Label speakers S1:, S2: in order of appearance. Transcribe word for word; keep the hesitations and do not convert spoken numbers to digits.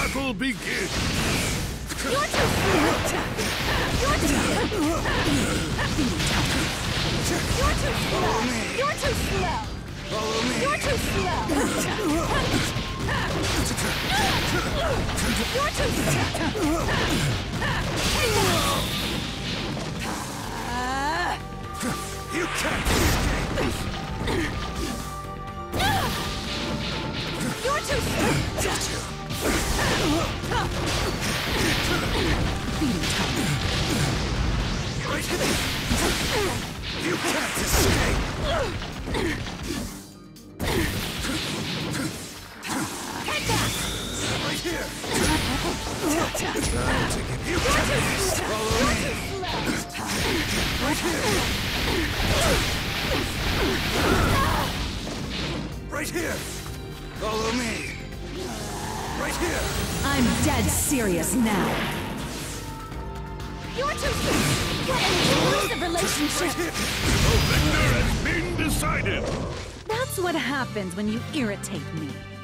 S1: battle begin!
S2: You're too slow! You're too slow! You're too slow! You're too slow!
S3: Follow me!
S2: You're too slow! You're too slow!
S3: You can't escape!
S2: You're too slow!
S3: Right here! You can't escape!
S2: Head back!
S3: Right here! You
S2: You're
S3: can't
S2: too
S3: escape!
S2: slow!
S3: Follow
S2: You're
S3: me!
S2: too slow!
S3: Right here! Right here! Follow me! Right here!
S4: I'm dead serious now.
S2: You're too slow! What an exclusive relationship!
S3: Right here!
S1: The victor has been decided!
S4: That's what happens when you irritate me.